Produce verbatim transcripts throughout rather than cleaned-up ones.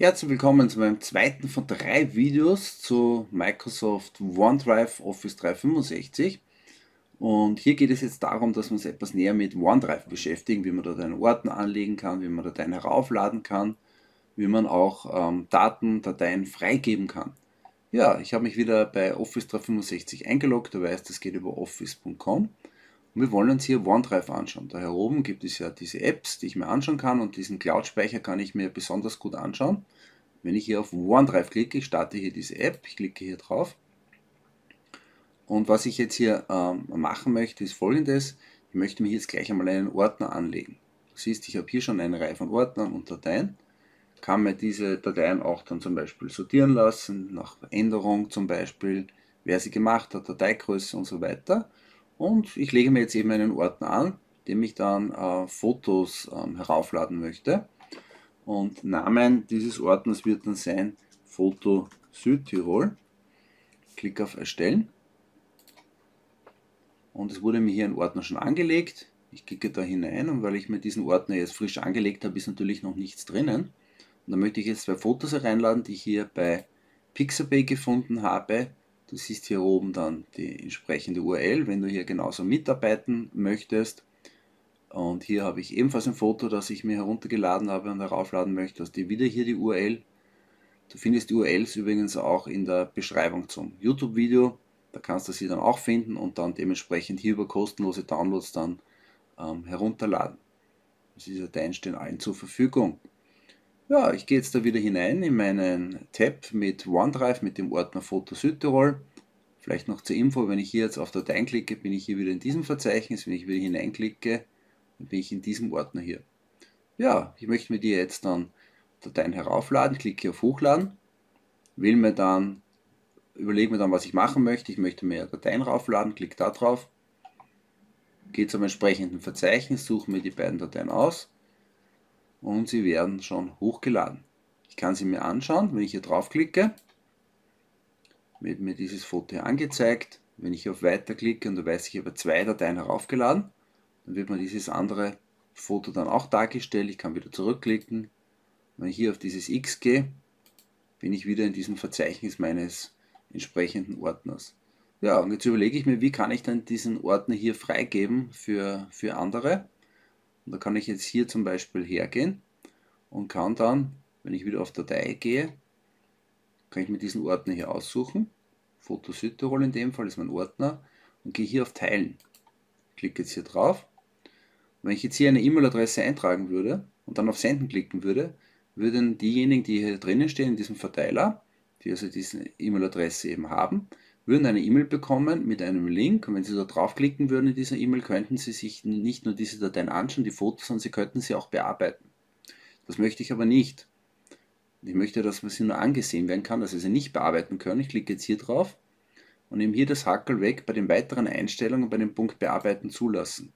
Herzlich willkommen zu meinem zweiten von drei Videos zu Microsoft OneDrive Office dreihundertfünfundsechzig. Und hier geht es jetzt darum, dass wir uns etwas näher mit OneDrive beschäftigen, wie man dort einen Ordner anlegen kann, wie man Dateien heraufladen kann, wie man auch ähm, Daten, Dateien freigeben kann. Ja, ich habe mich wieder bei Office dreihundertfünfundsechzig eingeloggt, du weißt, das geht über office punkt com. Und wir wollen uns hier OneDrive anschauen. Da hier oben gibt es ja diese Apps, die ich mir anschauen kann, und diesen Cloud-Speicher kann ich mir besonders gut anschauen. Wenn ich hier auf OneDrive klicke, ich starte hier diese App, ich klicke hier drauf. Und was ich jetzt hier ähm, machen möchte, ist folgendes. Ich möchte mir jetzt gleich einmal einen Ordner anlegen. Du siehst, ich habe hier schon eine Reihe von Ordnern und Dateien. Kann mir diese Dateien auch dann zum Beispiel sortieren lassen, nach Änderung zum Beispiel, wer sie gemacht hat, Dateigröße und so weiter. Und ich lege mir jetzt eben einen Ordner an, dem ich dann äh, Fotos ähm, heraufladen möchte. Und Namen dieses Ordners wird dann sein Foto Südtirol. Klick auf Erstellen. Und es wurde mir hier ein Ordner schon angelegt. Ich klicke da hinein, und weil ich mir diesen Ordner jetzt frisch angelegt habe, ist natürlich noch nichts drinnen. Und da möchte ich jetzt zwei Fotos hereinladen, die ich hier bei Pixabay gefunden habe. Du siehst hier oben dann die entsprechende U R L, wenn du hier genauso mitarbeiten möchtest. Und hier habe ich ebenfalls ein Foto, das ich mir heruntergeladen habe und heraufladen möchte. Hast du wieder hier die U R L. Du findest die U R Ls übrigens auch in der Beschreibung zum YouTube-Video. Da kannst du sie dann auch finden und dann dementsprechend hier über kostenlose Downloads dann ähm, herunterladen. Diese Dateien stehen allen zur Verfügung. Ja, ich gehe jetzt da wieder hinein in meinen Tab mit OneDrive mit dem Ordner Foto Südtirol. Vielleicht noch zur Info, wenn ich hier jetzt auf Dateien klicke, bin ich hier wieder in diesem Verzeichnis. Wenn ich wieder hineinklicke, dann bin ich in diesem Ordner hier. Ja, ich möchte mir die jetzt dann Dateien heraufladen, klicke auf Hochladen, wähle mir dann, überlege mir dann, was ich machen möchte. Ich möchte mir Dateien raufladen, klicke da drauf, gehe zum entsprechenden Verzeichnis, suche mir die beiden Dateien aus und sie werden schon hochgeladen. Ich kann sie mir anschauen, wenn ich hier draufklicke, wird mir dieses Foto hier angezeigt. Wenn ich auf Weiter klicke und du weißt, ich habe zwei Dateien heraufgeladen, dann wird mir dieses andere Foto dann auch dargestellt. Ich kann wieder zurückklicken. Wenn ich hier auf dieses X gehe, bin ich wieder in diesem Verzeichnis meines entsprechenden Ordners. Ja, und jetzt überlege ich mir, wie kann ich dann diesen Ordner hier freigeben für, für andere. Und da kann ich jetzt hier zum Beispiel hergehen und kann dann, wenn ich wieder auf Datei gehe, kann ich mir diesen Ordner hier aussuchen. Foto Südtirol in dem Fall ist mein Ordner, und gehe hier auf Teilen. Klicke jetzt hier drauf. Wenn ich jetzt hier eine E-Mail-Adresse eintragen würde und dann auf Senden klicken würde, würden diejenigen, die hier drinnen stehen in diesem Verteiler, die also diese E-Mail-Adresse eben haben, würden eine E-Mail bekommen mit einem Link, und wenn sie da draufklicken würden in dieser E-Mail, könnten sie sich nicht nur diese Dateien anschauen, die Fotos, sondern sie könnten sie auch bearbeiten. Das möchte ich aber nicht. Ich möchte, dass man sie nur angesehen werden kann, dass wir sie nicht bearbeiten können. Ich klicke jetzt hier drauf und nehme hier das Hackerl weg bei den weiteren Einstellungen bei dem Punkt Bearbeiten zulassen.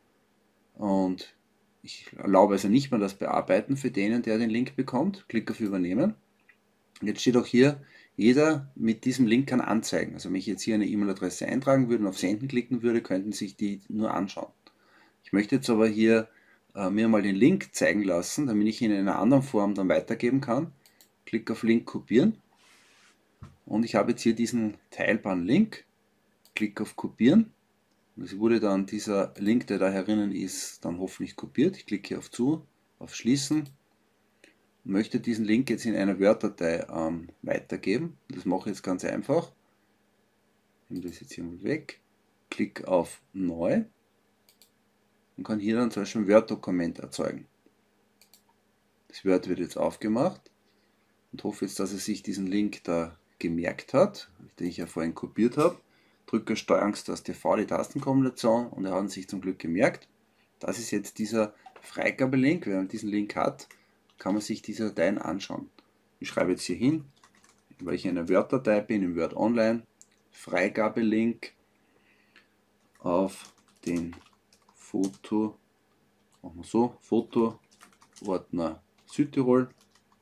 Und ich erlaube also nicht mehr das Bearbeiten für den, der den Link bekommt. Klicke auf Übernehmen. Jetzt steht auch hier, jeder mit diesem Link kann anzeigen. Also wenn ich jetzt hier eine E-Mail-Adresse eintragen würde und auf Senden klicken würde, könnten sich die nur anschauen. Ich möchte jetzt aber hier äh, mir mal den Link zeigen lassen, damit ich ihn in einer anderen Form dann weitergeben kann. Klicke auf Link kopieren und ich habe jetzt hier diesen teilbaren Link. Klicke auf Kopieren. Es wurde dann dieser Link, der da herinnen ist, dann hoffentlich kopiert. Ich klicke auf Zu, auf Schließen und möchte diesen Link jetzt in einer Word-Datei ähm, weitergeben. Das mache ich jetzt ganz einfach. Ich nehme das jetzt hier mal weg, klicke auf Neu und kann hier dann zum Beispiel ein Word-Dokument erzeugen. Das Word wird jetzt aufgemacht und hoffe jetzt, dass er sich diesen Link da gemerkt hat, den ich ja vorhin kopiert habe. Drücke Steuerungstaste V, die Tastenkombination, und er hat ihn sich zum Glück gemerkt. Das ist jetzt dieser Freigabelink. Wenn man diesen Link hat, kann man sich diese Dateien anschauen. Ich schreibe jetzt hier hin, weil ich in einer Word-Datei bin, im Word Online, Freigabelink auf den Foto, machen wir so, Foto-Ordner Südtirol.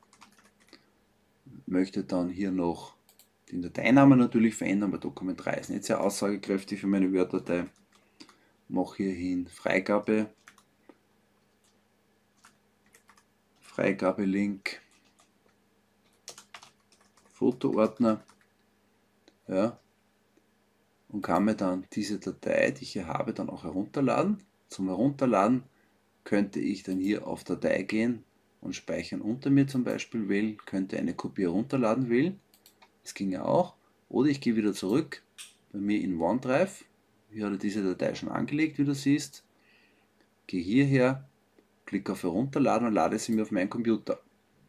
Möchte dann hier noch den Dateinamen natürlich verändern, weil Dokument drei ist nicht sehr aussagekräftig für meine Word-Datei. Mache hier hin Freigabe, Freigabelink Fotoordner, ja, und kann mir dann diese Datei, die ich hier habe, dann auch herunterladen. Zum Herunterladen könnte ich dann hier auf Datei gehen und Speichern unter mir zum Beispiel wählen, könnte eine Kopie herunterladen wählen, das ginge auch. Oder ich gehe wieder zurück bei mir in OneDrive, hier hat er diese Datei schon angelegt, wie du siehst, gehe hierher, klicke auf Herunterladen und lade sie mir auf meinen Computer.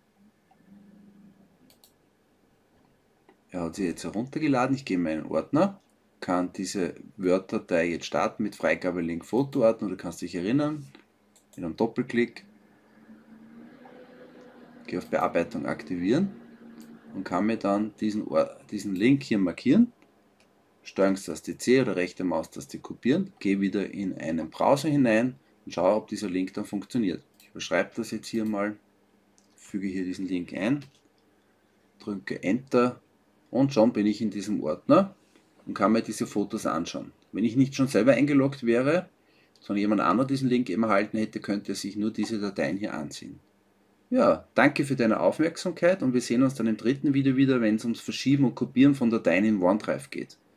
Er hat sie jetzt heruntergeladen, ich gehe in meinen Ordner, kann diese Word-Datei jetzt starten mit Freigabelink Fotoordner, du kannst dich erinnern, mit einem Doppelklick, gehe auf Bearbeitung aktivieren und kann mir dann diesen, diesen Link hier markieren, Steuerungstaste C oder rechte Maustaste kopieren, gehe wieder in einen Browser hinein und schaue, ob dieser Link dann funktioniert. Ich überschreibe das jetzt hier mal, füge hier diesen Link ein, drücke Enter und schon bin ich in diesem Ordner und kann mir diese Fotos anschauen. Wenn ich nicht schon selber eingeloggt wäre, sondern jemand anderes diesen Link eben erhalten hätte, könnte er sich nur diese Dateien hier ansehen. Ja, danke für deine Aufmerksamkeit und wir sehen uns dann im dritten Video wieder, wenn es ums Verschieben und Kopieren von Dateien in OneDrive geht.